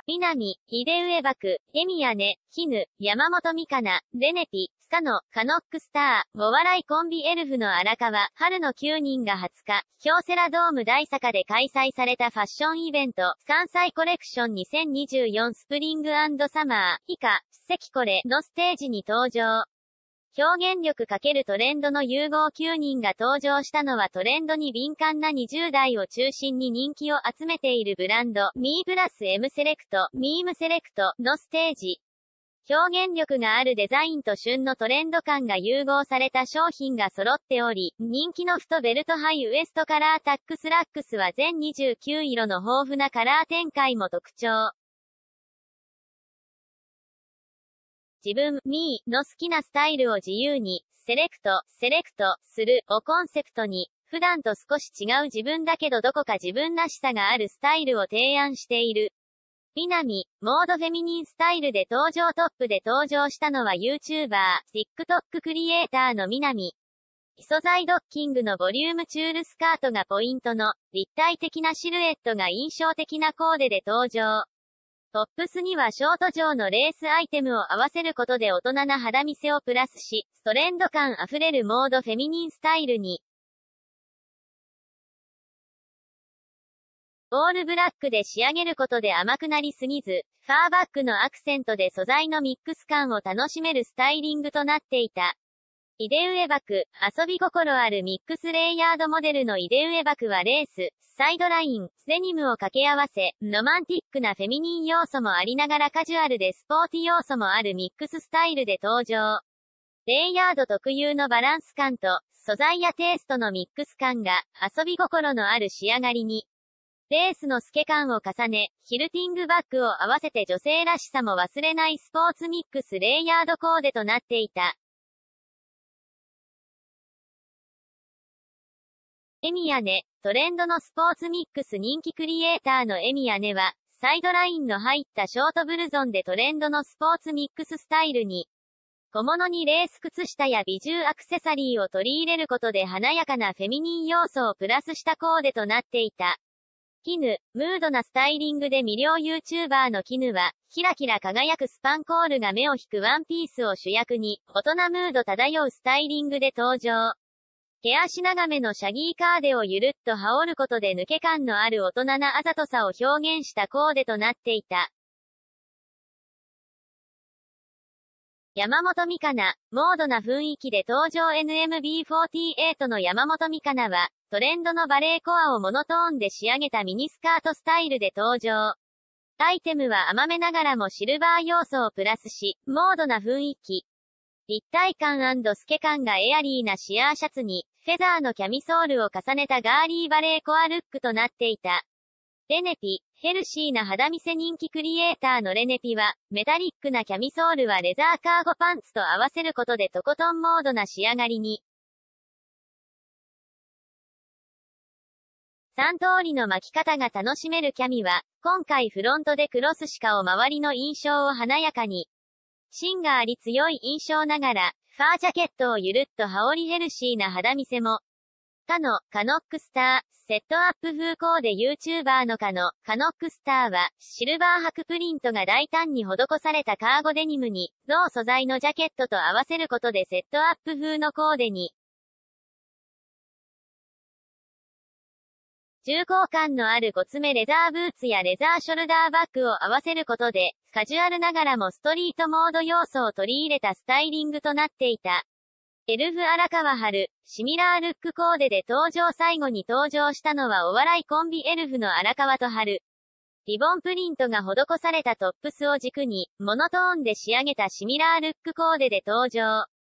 南、秀上漠、エミヤネ、キヌ、山本美香那、レネピ、スカノ、カノックスター、お笑いコンビエルフの荒川、春の9人が20日、京セラドーム大阪で開催されたファッションイベント、関西コレクション2024スプリング&サマー、以下、関コレのステージに登場。表現力×トレンドの融合9人が登場したのはトレンドに敏感な20代を中心に人気を集めているブランド、ミープラス M セレクト、ミームセレクトのステージ。表現力があるデザインと旬のトレンド感が融合された商品が揃っており、人気の太ベルトハイウエストカラータックスラックスは全29色の豊富なカラー展開も特徴。自分、ミーの好きなスタイルを自由に、セレクトするをコンセプトに、普段と少し違う自分だけどどこか自分らしさがあるスタイルを提案している。南、モードフェミニンスタイルで登場トップで登場したのは YouTuber、TikTok クリエイターの南。異素材ドッキングのボリュームチュールスカートがポイントの、立体的なシルエットが印象的なコーデで登場。トップスにはショート状のレースアイテムを合わせることで大人な肌見せをプラスし、トレンド感あふれるモードフェミニンスタイルに。オールブラックで仕上げることで甘くなりすぎず、ファーバックのアクセントで素材のミックス感を楽しめるスタイリングとなっていた。イデウエバク、遊び心あるミックスレイヤードモデルのイデウエバクはレース、サイドライン、デニムを掛け合わせ、ロマンティックなフェミニン要素もありながらカジュアルでスポーティ要素もあるミックススタイルで登場。レイヤード特有のバランス感と、素材やテイストのミックス感が、遊び心のある仕上がりに。レースの透け感を重ね、キルティングバッグを合わせて女性らしさも忘れないスポーツミックスレイヤードコーデとなっていた。エミヤネ、トレンドのスポーツミックス人気クリエイターのエミヤネは、サイドラインの入ったショートブルゾンでトレンドのスポーツミックススタイルに、小物にレース靴下や美獣アクセサリーを取り入れることで華やかなフェミニン要素をプラスしたコーデとなっていた。キヌ、ムードなスタイリングで魅了 YouTuber のキヌは、キラキラ輝くスパンコールが目を引くワンピースを主役に、大人ムード漂うスタイリングで登場。毛足長めのシャギーカーデをゆるっと羽織ることで抜け感のある大人なあざとさを表現したコーデとなっていた。山本美香那、モードな雰囲気で登場 NMB48 の山本美香那は、トレンドのバレーコアをモノトーンで仕上げたミニスカートスタイルで登場。アイテムは甘めながらもシルバー要素をプラスし、モードな雰囲気。立体感&透け感がエアリーなシアーシャツに、フェザーのキャミソールを重ねたガーリーバレーコアルックとなっていた。レネピ、ヘルシーな肌見せ人気クリエイターのレネピは、メタリックなキャミソールはレザーカーゴパンツと合わせることでとことんモードな仕上がりに。3通りの巻き方が楽しめるキャミは、今回フロントでクロスシカを周りの印象を華やかに。芯があり強い印象ながら、ファージャケットをゆるっと羽織りヘルシーな肌見せも。カノックスター、セットアップ風コーデ YouTuber のカノックスターは、シルバー箔プリントが大胆に施されたカーゴデニムに、同素材のジャケットと合わせることでセットアップ風のコーデに。重厚感のあるごつめレザーブーツやレザーショルダーバッグを合わせることで、カジュアルながらもストリートモード要素を取り入れたスタイリングとなっていた。エルフ荒川春、シミラールックコーデで登場最後に登場したのはお笑いコンビエルフの荒川と春。リボンプリントが施されたトップスを軸に、モノトーンで仕上げたシミラールックコーデで登場。